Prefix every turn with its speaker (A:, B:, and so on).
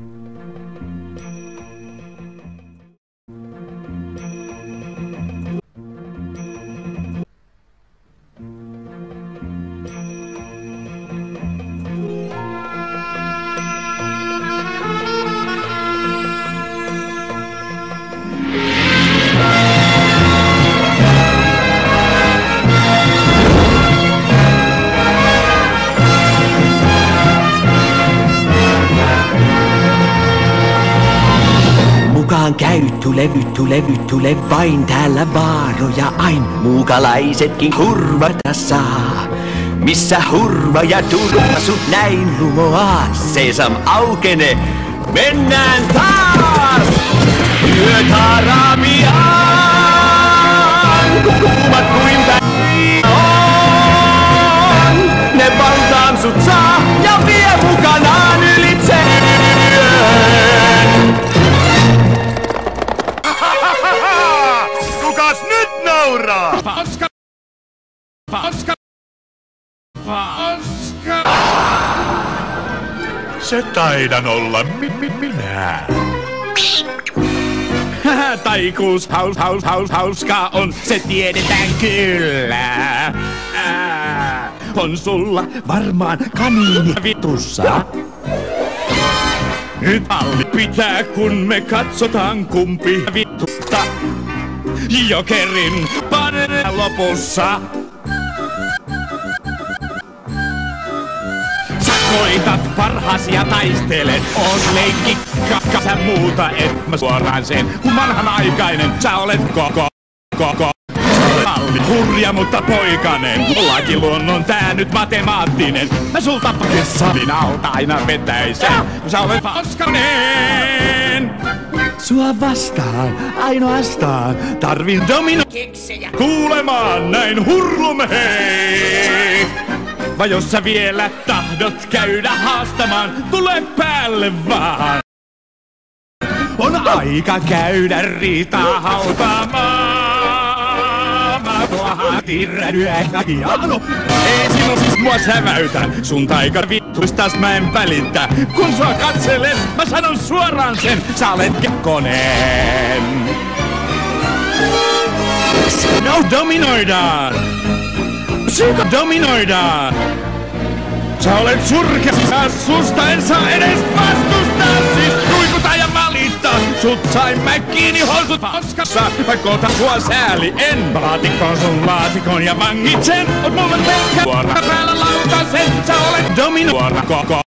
A: Mukaan levy, tule vain täällä vaaroja ain. Muukalaisetkin hurmata saa. Missä hurma ja turva sut näin lumoaa. Sesam aukene, mennään taas! Yöt Arabiaan, kuumat kuin päivä on. Ne valtaan sut saa ja vie mukanaan ylitse yön.
B: Kukas nyt nauraa?
C: Paska! Paska! Paska!
B: Se taidan olla minä.
C: Taikuus hauska on, se tiedetään kyllä. On sulla varmaan kaniini vitussa. Nyt alli pitää, kun me katsotaan kumpi vittusta. Jokerin paneen lopussa. Sä koitat parhaas ja taistelet, oot leikkikka, sä muuta et mä suoraan sen, kun vanhanaikainen sä olet koko. Malli hurja, mutta poikanen, lakiluonnon tää nyt matemaattinen. Mä sulta salin alta aina vetäisen, kun sä olet paskanen. Sua vastaan, ainoastaan, tarvin domino-keksejä kuulemaan näin hurlum hei. Vai jos sä vielä tahdot käydä haastamaan, tule päälle vaan. On aika käydä riitaa hautaamaan. Mä tuohan tirrädyä hiano. Ei sinun siis mua säväytän, sun taika vittuistas mä en välitä. Kun sua katselen, mä sanon suoraan sen, sä olet kekkonen. No dominoidaan! Dominoidaan! Sä olet surkea, susta en saa edes vastustaa, siis ruikuta ja valittaa. Sut sain mä kiinni housut paskassa, vaikka ota sua sääli en. Laatikon sun laatikon ja vangitsen, oot mulle pelkkä suora päällä lautasen. Sä olet dominoira koko